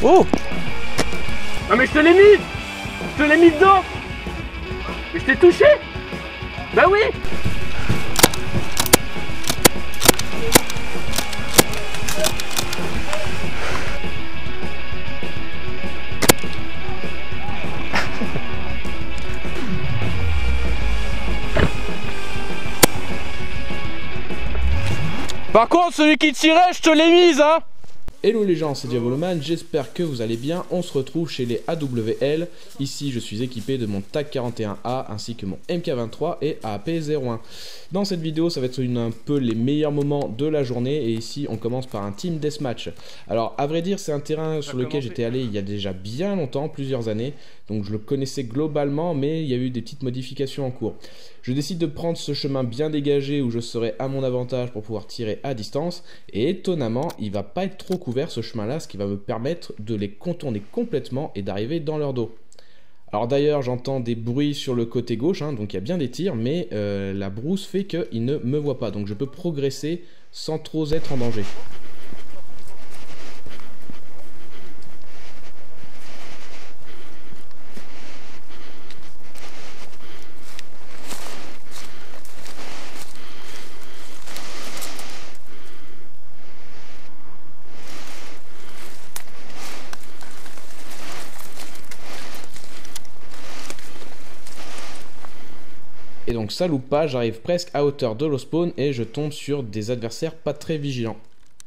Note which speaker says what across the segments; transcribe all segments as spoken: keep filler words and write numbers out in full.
Speaker 1: Oh!
Speaker 2: Non mais je te l'ai mis! Je te l'ai mis dedans! Mais je t'ai touché! Bah oui!
Speaker 1: Par contre, celui qui tirait, je te l'ai mise, hein!
Speaker 3: Hello les gens, c'est Diavoloman, j'espère que vous allez bien. On se retrouve chez les A W L. Ici, je suis équipé de mon TAC quarante et un A ainsi que mon M K vingt-trois et A P zéro un. Dans cette vidéo, ça va être une, un peu les meilleurs moments de la journée. Et ici, on commence par un Team Deathmatch. Alors, à vrai dire, c'est un terrain sur lequel j'étais allé il y a déjà bien longtemps, plusieurs années. Donc, je le connaissais globalement, mais il y a eu des petites modifications en cours. Je décide de prendre ce chemin bien dégagé où je serai à mon avantage pour pouvoir tirer à distance. Et étonnamment, il va pas être trop couvert ce chemin-là, ce qui va me permettre de les contourner complètement et d'arriver dans leur dos. Alors d'ailleurs, j'entends des bruits sur le côté gauche, hein, donc il y a bien des tirs, mais euh, la brousse fait qu'ils ne me voient pas. Donc je peux progresser sans trop être en danger. Et donc ça loupe pas, j'arrive presque à hauteur de l'ospawn et je tombe sur des adversaires pas très vigilants.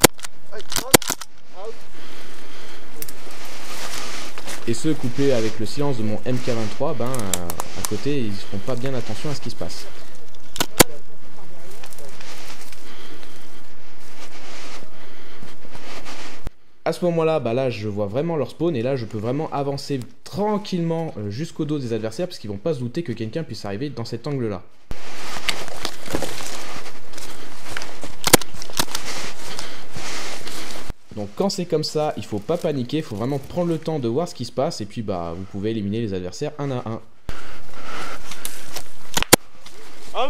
Speaker 3: Et ceux coupés avec le silence de mon M K vingt-trois, ben euh, à côté ils feront pas bien attention à ce qui se passe. À ce moment-là, bah là, je vois vraiment leur spawn et là, je peux vraiment avancer tranquillement jusqu'au dos des adversaires parce qu'ils vont pas se douter que quelqu'un puisse arriver dans cet angle-là. Donc quand c'est comme ça, il faut pas paniquer, il faut vraiment prendre le temps de voir ce qui se passe et puis bah vous pouvez éliminer les adversaires un à un.
Speaker 2: Out.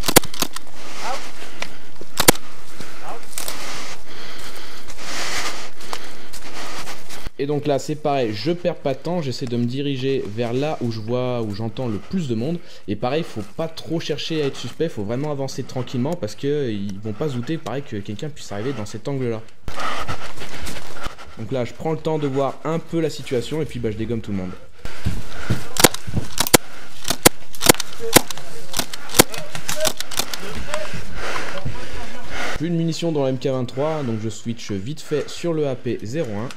Speaker 3: Et donc là c'est pareil, je perds pas de temps, j'essaie de me diriger vers là où je vois, où j'entends le plus de monde. Et pareil, faut pas trop chercher à être suspect, faut vraiment avancer tranquillement parce que ils vont pas se douter pareil que quelqu'un puisse arriver dans cet angle là. Donc là je prends le temps de voir un peu la situation et puis bah je dégomme tout le monde. Plus de munitions dans le M K vingt-trois, donc je switch vite fait sur le A P zéro un.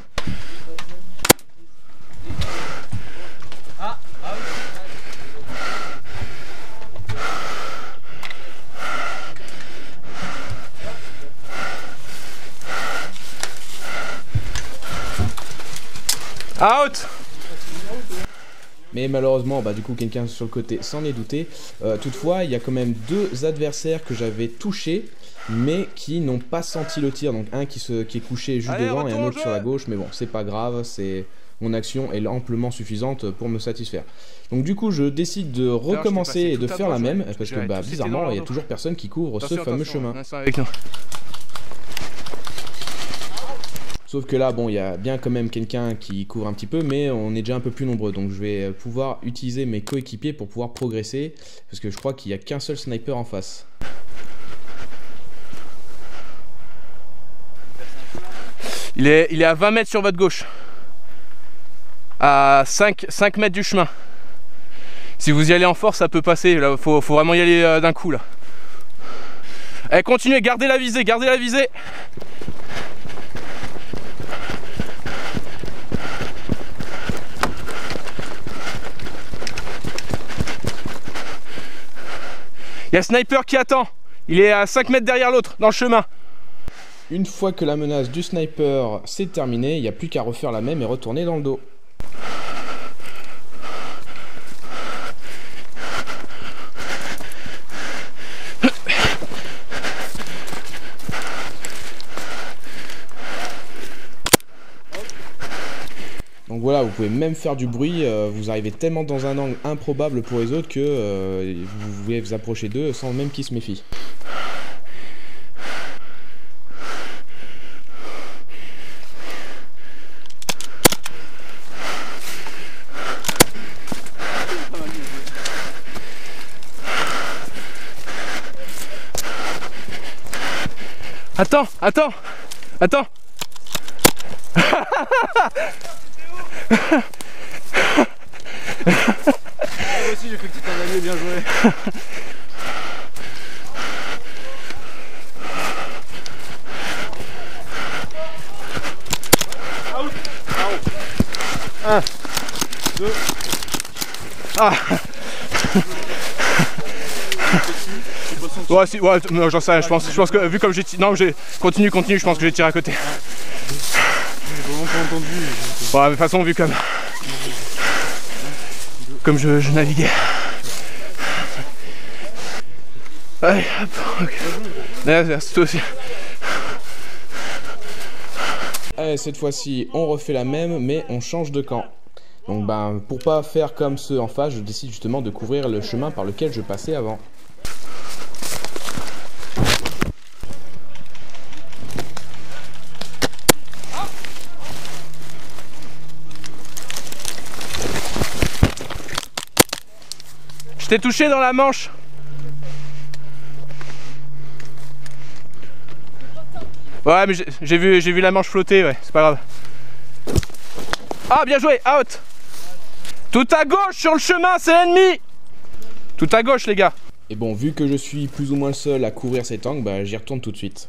Speaker 1: Out!
Speaker 3: Mais malheureusement, bah, du coup, quelqu'un sur le côté s'en est douté. Euh, toutefois, il y a quand même deux adversaires que j'avais touchés, mais qui n'ont pas senti le tir. Donc un qui, se, qui est couché juste
Speaker 1: Allez,
Speaker 3: devant et un autre
Speaker 1: jeu.
Speaker 3: sur la gauche. Mais bon, c'est pas grave, c'est mon action est amplement suffisante pour me satisfaire. Donc du coup, je décide de recommencer et de faire la même, parce que bah, bizarrement, il y a toujours personne qui couvre ce fameux chemin.
Speaker 1: Avec nous.
Speaker 3: Sauf que là, bon, il y a bien quand même quelqu'un qui couvre un petit peu, mais on est déjà un peu plus nombreux. Donc je vais pouvoir utiliser mes coéquipiers pour pouvoir progresser, parce que je crois qu'il n'y a qu'un seul sniper en face.
Speaker 1: Il est, il est à vingt mètres sur votre gauche. À cinq, cinq mètres du chemin. Si vous y allez en force, ça peut passer. Il faut, faut vraiment y aller euh, d'un coup là. Allez, continuez, gardez la visée, gardez la visée. Il y a sniper qui attend. Il est à cinq mètres derrière l'autre, dans le chemin.
Speaker 3: Une fois que la menace du sniper s'est terminée, il n'y a plus qu'à refaire la même et retourner dans le dos. Donc voilà, vous pouvez même faire du bruit, euh, vous arrivez tellement dans un angle improbable pour les autres que euh, vous pouvez vous approcher d'eux sans même qu'ils se méfient.
Speaker 1: Attends, attends, attends.
Speaker 2: Moi aussi j'ai cru que tu t'en allais, bien joué. Un, deux.
Speaker 1: Ah. Ouais, si, ouais, non, j'en sais rien, je pense, je pense que vu comme j'ai tiré, non, j'ai continue, continue, je pense que j'ai tiré à côté.
Speaker 2: J'ai vraiment pas entendu.
Speaker 1: Ouais, mais de toute façon, vu comme comme je, je naviguais. Allez, hop, ok. Là, c'est toi aussi.
Speaker 3: Allez, cette fois-ci, on refait la même, mais on change de camp. Donc, ben, pour pas faire comme ceux en face, je décide justement de couvrir le chemin par lequel je passais avant.
Speaker 1: Je t'ai touché dans la manche. Ouais, mais j'ai vu, j'ai vu la manche flotter, ouais, c'est pas grave. Ah, bien joué, out. Tout à gauche sur le chemin, c'est l'ennemi. Tout à gauche, les gars.
Speaker 3: Et bon, vu que je suis plus ou moins le seul à couvrir cet angle, bah, j'y retourne tout de suite.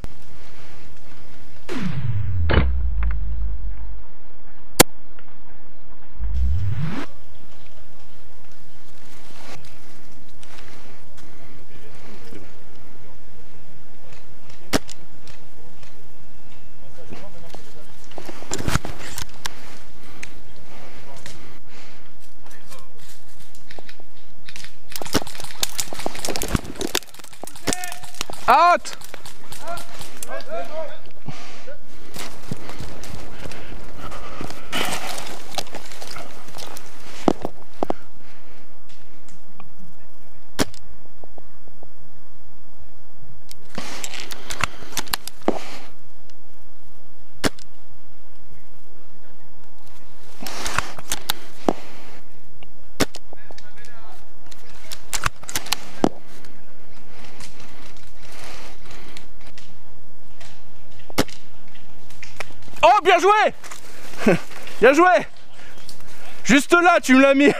Speaker 1: Out. Oh, bien joué. Bien joué. Juste là, tu me l'as mis.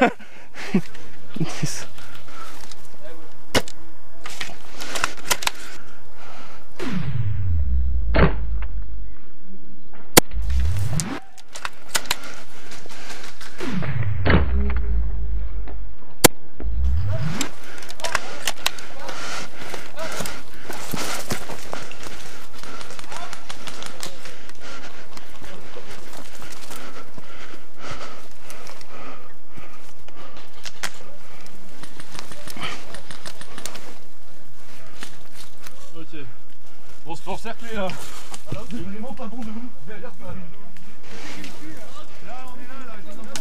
Speaker 2: Ok. On se fait encercler là. Alors, c'est vraiment pas bon de nous. Derrière ça. Là, on est là, là.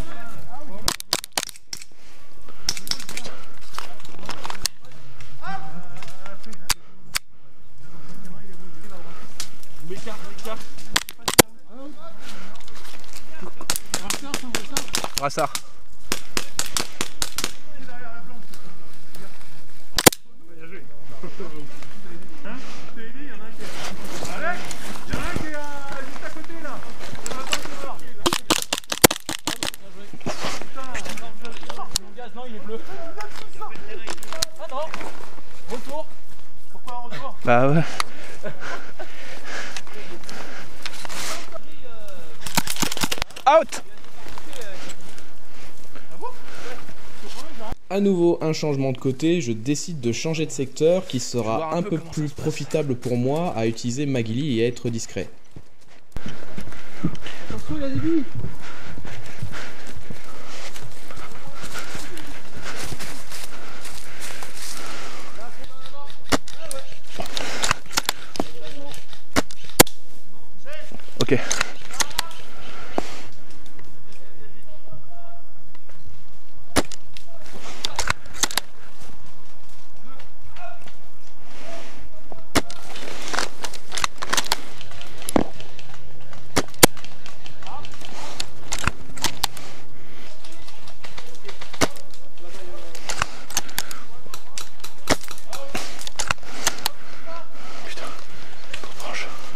Speaker 2: Je m'écarte, je m'écarte.
Speaker 1: Brassard.
Speaker 2: Hein? Je t'ai dit, il y en a un qui est... Alex, il y en a un qui est euh, juste à côté là. Attends, tu vois. Putain, mon gaz, non, il est bleu. Ah non. Retour. Pourquoi un retour?
Speaker 1: Bah ouais. Out.
Speaker 3: À nouveau un changement de côté, je décide de changer de secteur qui sera un peu plus profitable pour moi à utiliser ma ghillie et à être discret.
Speaker 2: Attention, il y a des billes.
Speaker 1: Ok. Putain, trop proche.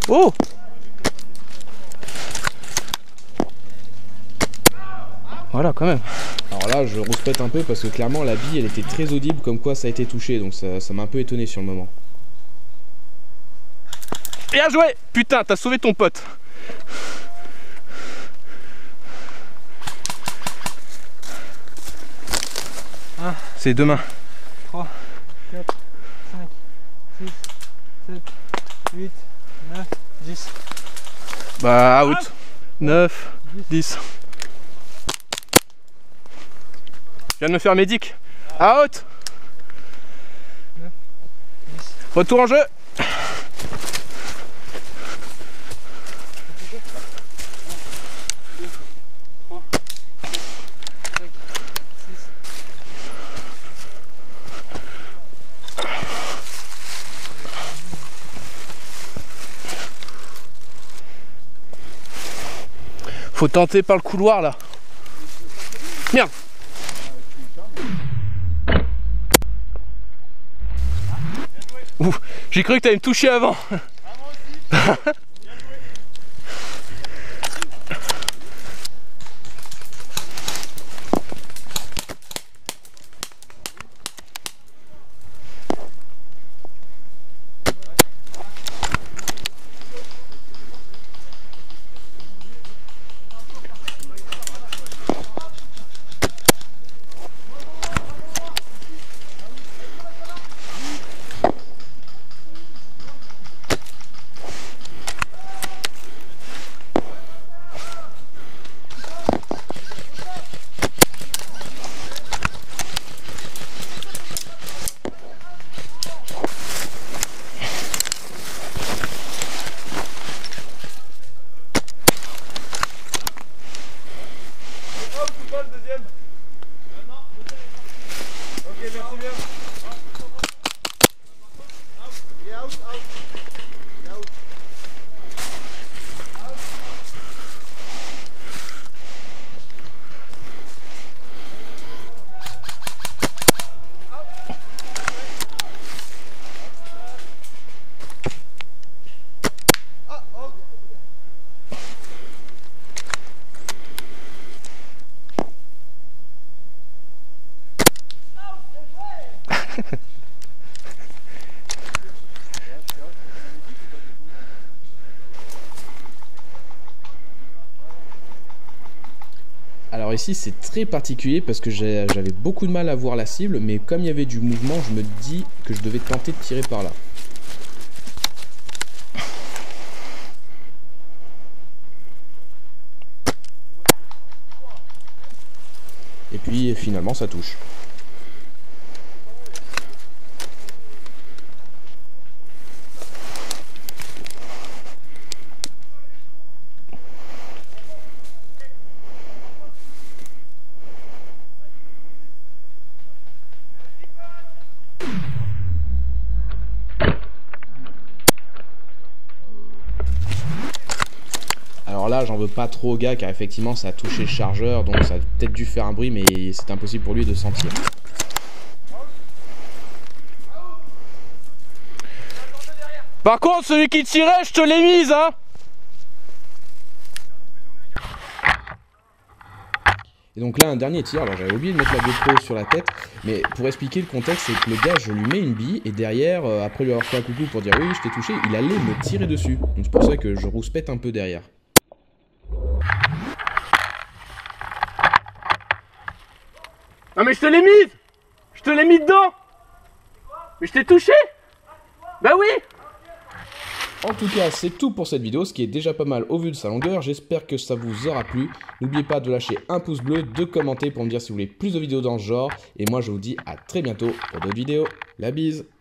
Speaker 1: Oh! Voilà, quand même.
Speaker 3: Alors là, je rouspète un peu parce que clairement, la bille, elle était très audible, comme quoi ça a été touché. Donc ça ça m'a un peu étonné sur le moment.
Speaker 1: Bien joué! Putain, t'as sauvé ton pote.
Speaker 2: un,
Speaker 1: C'est deux mains.
Speaker 2: trois, quatre, cinq, six, sept, huit, neuf, dix.
Speaker 1: Bah, out. neuf, dix. Je viens de me faire médic. Out. Retour en jeu. Faut tenter par le couloir là. Merde. Ouf, j'ai cru que t'allais me toucher avant.
Speaker 3: Alors ici c'est très particulier parce que j'avais beaucoup de mal à voir la cible, mais comme il y avait du mouvement, je me dis que je devais tenter de tirer par là. Et puis finalement ça touche. Alors là, j'en veux pas trop au gars car effectivement ça a touché le chargeur, donc ça a peut-être dû faire un bruit, mais c'est impossible pour lui de sentir.
Speaker 1: Par contre, celui qui tirait, je te l'ai mise, hein.
Speaker 3: Et donc là, un dernier tir. Alors j'avais oublié de mettre la GoPro sur la tête, mais pour expliquer le contexte, c'est que le gars, je lui mets une bille et derrière, euh, après lui avoir fait un coucou pour dire oui, je t'ai touché, il allait me tirer dessus. Donc c'est pour ça que je rouspète un peu derrière.
Speaker 1: Non mais je te l'ai mise. Je te l'ai mis dedans. Mais je t'ai touché. Bah oui.
Speaker 3: En tout cas, c'est tout pour cette vidéo, ce qui est déjà pas mal au vu de sa longueur. J'espère que ça vous aura plu. N'oubliez pas de lâcher un pouce bleu, de commenter pour me dire si vous voulez plus de vidéos dans ce genre. Et moi, je vous dis à très bientôt pour d'autres vidéos. La bise.